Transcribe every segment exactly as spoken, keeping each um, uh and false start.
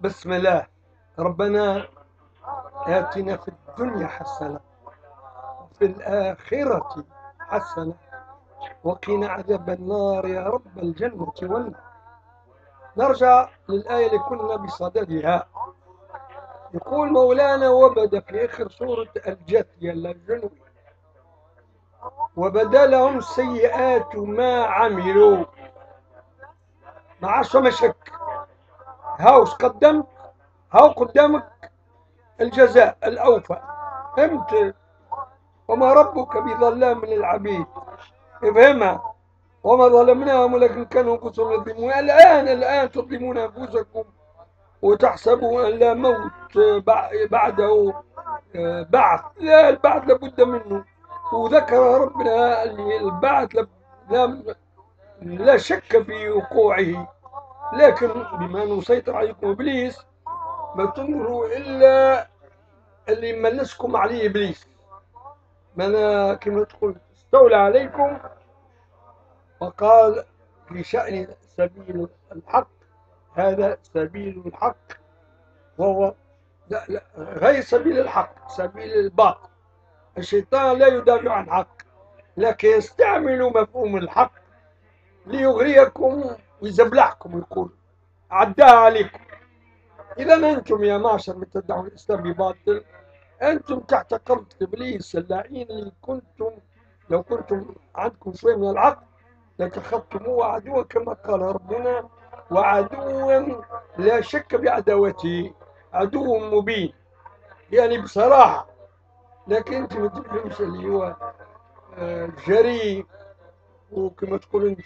بسم الله. ربنا آتنا في الدنيا حسنة وفي الآخرة حسنة وقنا عذاب النار يا رب الجنة والنار. نرجع للآية اللي كنا بصددها. يقول مولانا: وبدا في آخر سورة الجاثية الجنوب وبدا لهم سيئات ما عملوا. ما عادش ما شك، هاوش قدمت، هاو قدامك الجزاء الأوفى. فهمت؟ وما ربك بظلام للعبيد. افهمها. وما ظلمناهم ولكن كانوا انفسهم يظلمون. الان الان تظلمون انفسكم وتحسبوا ان لا موت بعده بعث. لا، البعث لابد منه. وذكر ربنا البعث لا, لا شك في وقوعه، لكن بما انه سيطر عليكم ابليس ما تنظروا الا اللي يملسكم عليه ابليس. ما كما تقول استولى عليكم. وقال في شأن سبيل الحق: هذا سبيل الحق، وهو لا لا غير سبيل الحق، سبيل الباطل. الشيطان لا يدافع عن الحق، لكن يستعمل مفهوم الحق ليغريكم ويزبلعكم ويقول عداها عليكم. إذا أنتم يا معشر من تدعون الإسلام بباطل، أنتم تحت قبضة إبليس اللعين اللي كنتم لو كنتم عندكم شوية من العقل لاتخذتموه عدوا كما قال ربنا: وعدوا لا شك بعداوته، عدو مبين يعني بصراحة. لكن انت ما تفهمش اللي هو جريء، وكما تقول انت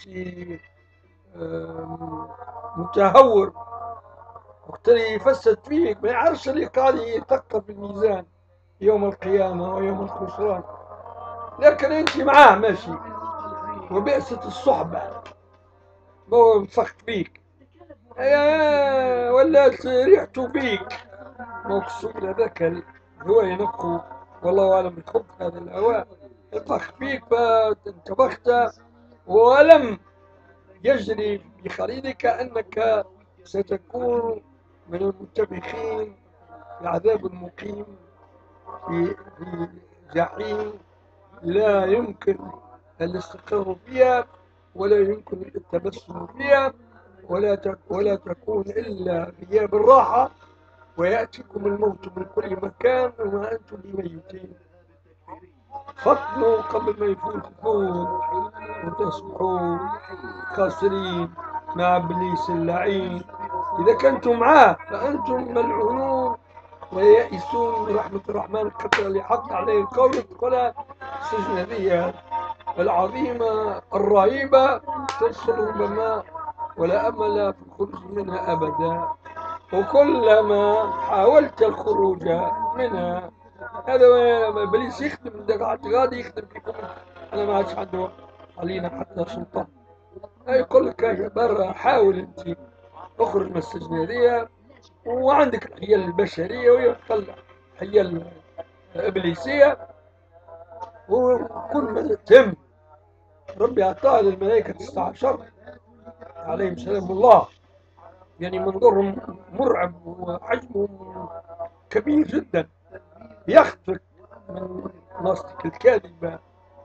متهور، وقت اللي يفسد فيك ما يعرفش اللي قاعد يثقل في الميزان يوم القيامة ويوم الخسران. لكن انت معاه ماشي، وبئست الصحبة ما هو مسخت بيك يا ولا ريحته بيك. مقصود هذاك الهواء ينقو، والله اعلم بحب هذا الهواء يطخ فيك فانتبخت ولم يجري بخريطك انك ستكون من المنتبخين في عذاب المقيم في في جحيم لا يمكن الاستقرار فيها ولا يمكن التبسم فيها ولا ولا تكون إلا غياب الراحة، ويأتيكم الموت من كل مكان وما أنتم بميتين. فاطنوا قبل ما يفوت الفوت وتصبحوا خاسرين مع إبليس اللعين. إذا كنتم معاه فأنتم ملعونون ويائسون من رحمة الرحمن حتى اللي حق عليه القول ادخل السجن هذه العظيمة الرهيبة تدخل ربما ولا أمل في الخروج منها أبدا، وكلما حاولت الخروج منها هذا إبليس يخدم غادي يخدم فيكم. أنا ما عادش عنده علينا حتى سلطان. يقول لك برا حاول أنت اخرج من السجن هذه، وعندك الحيل البشرية وهي تطلع حيل إبليسية، وكل ما تهم ربي أعطاه للملائكة تسعة عشر عليهم سلام الله، يعني منظرهم مرعب وحجمهم كبير جدا. يخطئ من نصك الكاذبة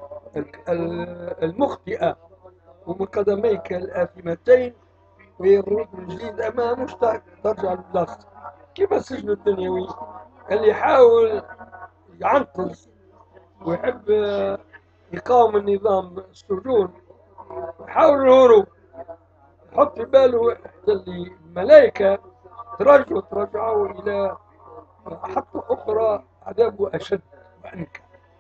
المخطئة ومن قدميك الآثمتين ويرد من جديد أمامه ترجع لبلاصتك. كيما السجن الدنيوي اللي يحاول يعنقز ويحب يقاوم النظام السجون ويحاول الهروب، يحط في باله اللي الملائكة ترجعوا ترجعوا إلى حتى أخرى عذابه أشد وأنكى.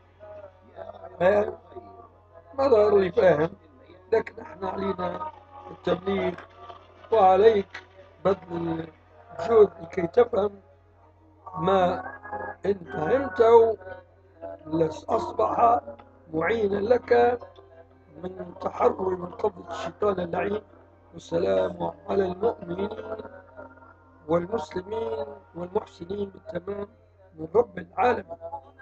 ما ظهر لي فاهم، لكن احنا علينا التبليغ وعليك بذل الجهد لكي تفهم ما إن فهمته أصبح معينا لك من تحرر من قبضة الشيطان اللعين. والسلام على المؤمنين والمسلمين والمحسنين بالتمام من رب العالمين.